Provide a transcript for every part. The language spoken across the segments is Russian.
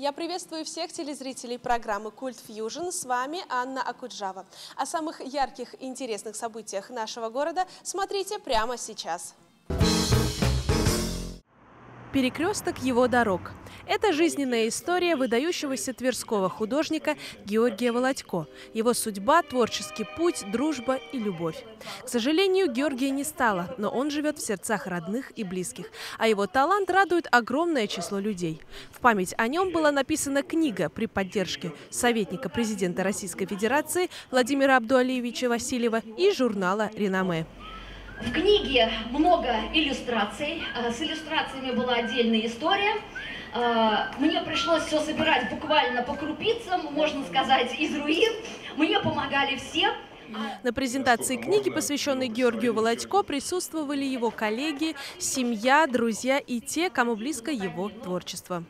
Я приветствую всех телезрителей программы «Культ Фьюжн». С вами Анна Акуджава. О самых ярких и интересных событиях нашего города смотрите прямо сейчас. Перекресток его дорог. Это жизненная история выдающегося тверского художника Георгия Володько. Его судьба, творческий путь, дружба и любовь. К сожалению, Георгия не стало, но он живет в сердцах родных и близких. А его талант радует огромное число людей. В память о нем была написана книга при поддержке советника президента Российской Федерации Владимира Абдуалиевича Васильева и журнала «Реноме». В книге много иллюстраций. С иллюстрациями была отдельная история. Мне пришлось все собирать буквально по крупицам, можно сказать, из руин. Мне помогали все. На презентации книги, посвященной Георгию Володько, присутствовали его коллеги, семья, друзья и те, кому близко его творчество.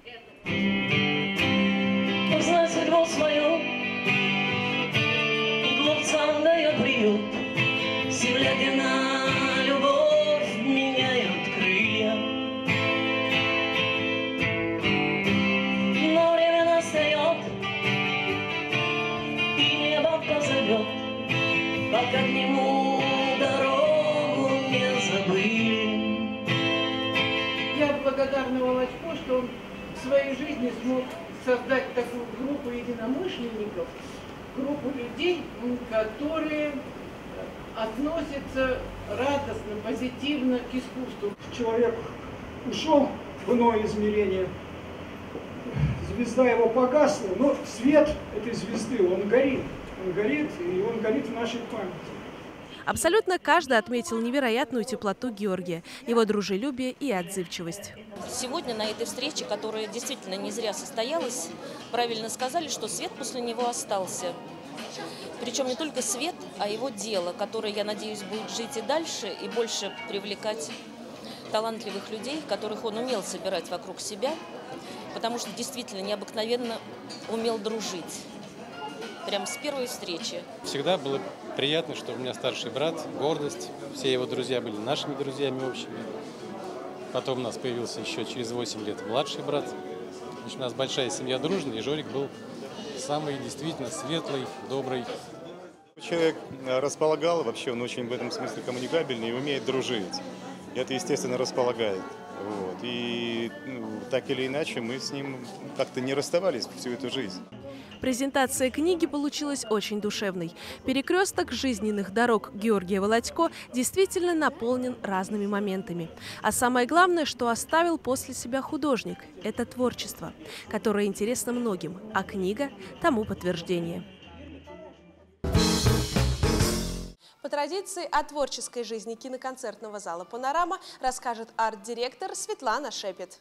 Земля, где на любовь меняют крылья, но время настает, и небо позовет, пока к нему дорогу не забыли. Я благодарна Володько, что он в своей жизни смог создать такую группу единомышленников, группу людей, которые относится радостно, позитивно к искусству. Человек ушел в иное измерение, звезда его погасла, но свет этой звезды, он горит, и он горит в нашей памяти. Абсолютно каждый отметил невероятную теплоту Георгия, его дружелюбие и отзывчивость. Сегодня на этой встрече, которая действительно не зря состоялась, правильно сказали, что свет после него остался. Причем не только свет, а его дело, которое, я надеюсь, будет жить и дальше, и больше привлекать талантливых людей, которых он умел собирать вокруг себя, потому что действительно необыкновенно умел дружить. Прям с первой встречи. Всегда было приятно, что у меня старший брат, гордость. Все его друзья были нашими друзьями общими. Потом у нас появился еще через 8 лет младший брат. Значит, у нас большая семья дружная, и Жорик был самый действительно светлый, добрый. Человек располагал, вообще он очень в этом смысле коммуникабельный и умеет дружить. И это, естественно, располагает. Вот. И так или иначе мы с ним как-то не расставались всю эту жизнь. Презентация книги получилась очень душевной. Перекресток жизненных дорог Георгия Володько действительно наполнен разными моментами. А самое главное, что оставил после себя художник – это творчество, которое интересно многим, а книга – тому подтверждение. По традиции о творческой жизни киноконцертного зала «Панорама» расскажет арт-директор Светлана Шепет.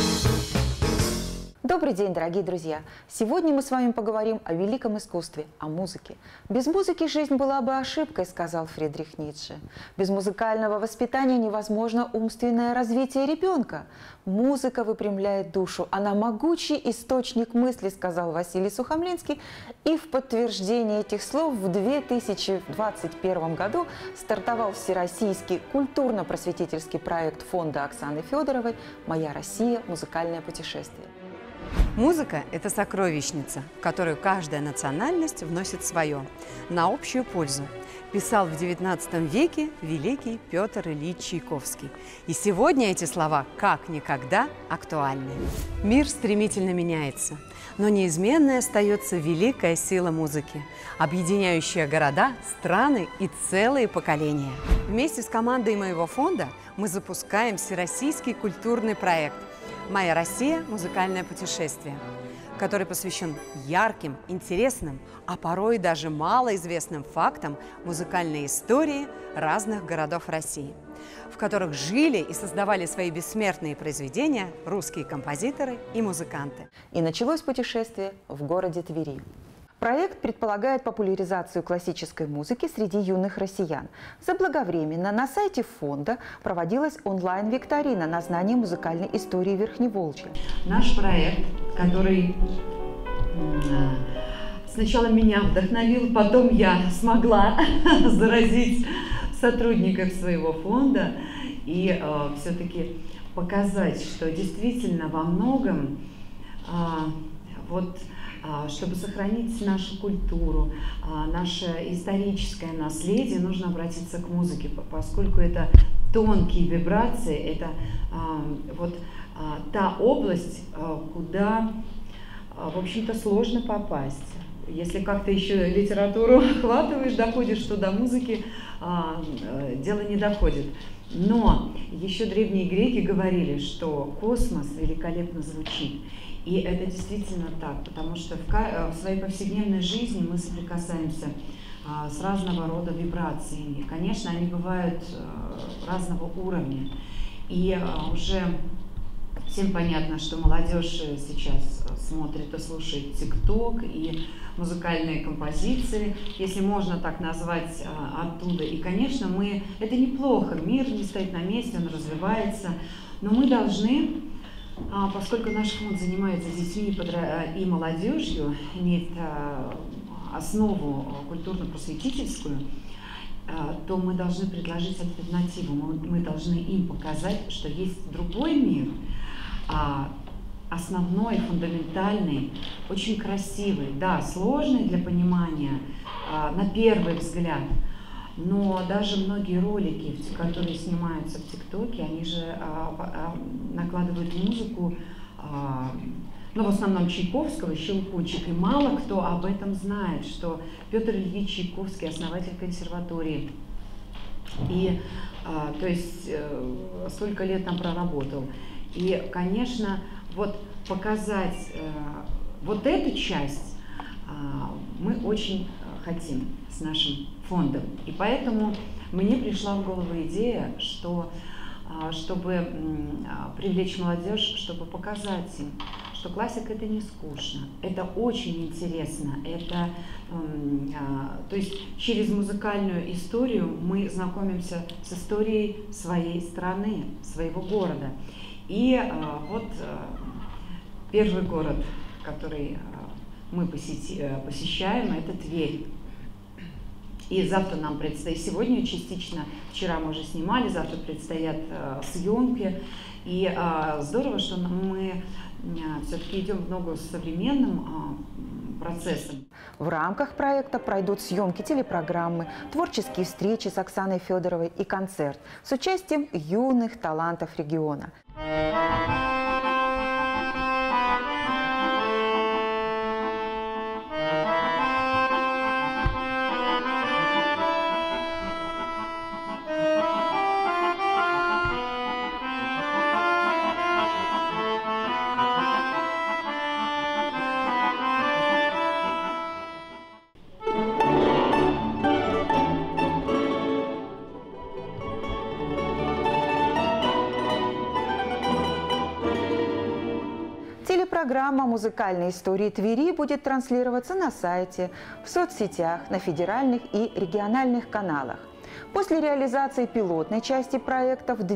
Добрый день, дорогие друзья! Сегодня мы с вами поговорим о великом искусстве, о музыке. Без музыки жизнь была бы ошибкой, сказал Фридрих Ницше. Без музыкального воспитания невозможно умственное развитие ребенка. Музыка выпрямляет душу, она могучий источник мысли, сказал Василий Сухомлинский. И в подтверждение этих слов в 2021 году стартовал всероссийский культурно-просветительский проект фонда Оксаны Федоровой «Моя Россия. Музыкальное путешествие». Музыка – это сокровищница, в которую каждая национальность вносит свое, на общую пользу. Писал в XIX веке великий Петр Ильич Чайковский. И сегодня эти слова как никогда актуальны. Мир стремительно меняется, но неизменной остается великая сила музыки, объединяющая города, страны и целые поколения. Вместе с командой моего фонда мы запускаем всероссийский культурный проект «Моя Россия. Музыкальное путешествие», который посвящен ярким, интересным, а порой даже малоизвестным фактам музыкальной истории разных городов России, в которых жили и создавали свои бессмертные произведения русские композиторы и музыканты. И началось путешествие в городе Твери. Проект предполагает популяризацию классической музыки среди юных россиян. Заблаговременно на сайте фонда проводилась онлайн-викторина на знание музыкальной истории Верхневолжья. Наш проект, который сначала меня вдохновил, потом я смогла заразить сотрудников своего фонда и все-таки показать, что действительно во многом вот, чтобы сохранить нашу культуру, наше историческое наследие, нужно обратиться к музыке, поскольку это тонкие вибрации, это вот та область, куда, в общем-то, сложно попасть. Если как-то еще литературу охватываешь, доходишь, что до музыки дело не доходит. Но еще древние греки говорили, что космос великолепно звучит. И это действительно так, потому что в своей повседневной жизни мы соприкасаемся с разного рода вибрациями. Конечно, они бывают разного уровня. И уже всем понятно, что молодежь сейчас смотрит и слушает ТикТок и музыкальные композиции, если можно так назвать, оттуда. И, конечно, это неплохо, мир не стоит на месте, он развивается, но мы должны, поскольку наш фонд занимается детьми и молодежью, имеет основу культурно-просветительскую, то мы должны предложить альтернативу, мы должны им показать, что есть другой мир, основной, фундаментальный, очень красивый, да, сложный для понимания на первый взгляд, но даже многие ролики, которые снимаются в ТикТоке, они же накладывают музыку, ну, в основном Чайковского, Щелкунчик, и мало кто об этом знает, что Петр Ильич Чайковский, основатель консерватории, и, то есть, столько лет там проработал. И, конечно, вот показать вот эту часть мы очень хотим с нашим фондом. И поэтому мне пришла в голову идея, что чтобы привлечь молодежь, чтобы показать им, что классика — это не скучно, это очень интересно, это, то есть через музыкальную историю мы знакомимся с историей своей страны, своего города. И вот первый город, который мы посещаем, это Тверь. И завтра нам предстоит, сегодня частично, вчера мы уже снимали, завтра предстоят съемки. И здорово, что мы все-таки идем в ногу с современным процессом. В рамках проекта пройдут съемки телепрограммы, творческие встречи с Оксаной Федоровой и концерт с участием юных талантов региона. Телепрограмма музыкальной истории Твери будет транслироваться на сайте, в соцсетях, на федеральных и региональных каналах. После реализации пилотной части проекта в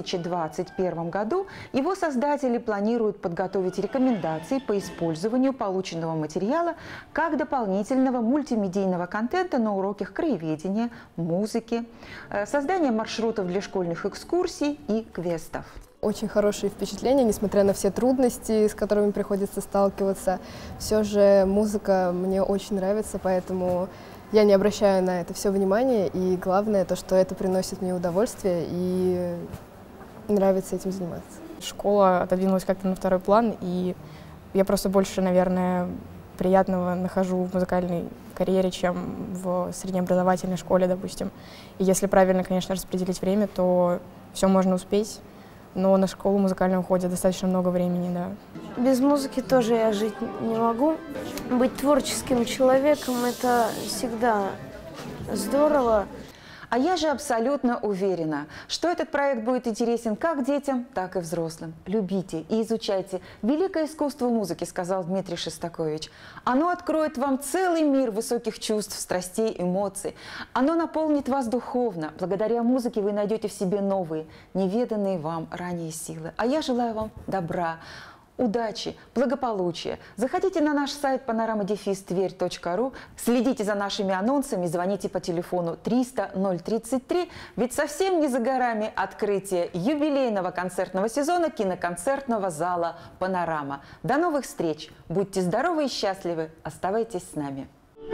2021 году его создатели планируют подготовить рекомендации по использованию полученного материала как дополнительного мультимедийного контента на уроках краеведения, музыки, создание маршрутов для школьных экскурсий и квестов. Очень хорошие впечатления, несмотря на все трудности, с которыми приходится сталкиваться. Все же музыка мне очень нравится, поэтому я не обращаю на это все внимания. И главное то, что это приносит мне удовольствие и нравится этим заниматься. Школа отодвинулась как-то на второй план, и я просто больше, наверное, приятного нахожу в музыкальной карьере, чем в среднеобразовательной школе, допустим. И если правильно, конечно, распределить время, то все можно успеть. Но на школу музыкальную уходит достаточно много времени, да. Без музыки тоже я жить не могу. Быть творческим человеком – это всегда здорово. А я же абсолютно уверена, что этот проект будет интересен как детям, так и взрослым. Любите и изучайте великое искусство музыки, сказал Дмитрий Шостакович. Оно откроет вам целый мир высоких чувств, страстей, эмоций. Оно наполнит вас духовно. Благодаря музыке вы найдете в себе новые, неведанные вам ранее силы. А я желаю вам добра, удачи, благополучия. Заходите на наш сайт panorama-tver.ru, следите за нашими анонсами, звоните по телефону 300-033, ведь совсем не за горами открытие юбилейного концертного сезона киноконцертного зала «Панорама». До новых встреч! Будьте здоровы и счастливы! Оставайтесь с нами!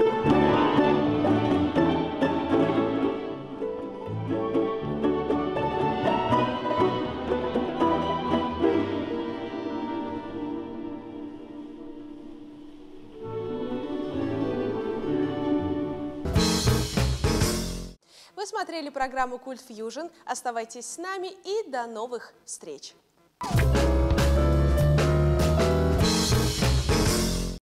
Вы смотрели программу «Культ Фьюжн». Оставайтесь с нами и до новых встреч!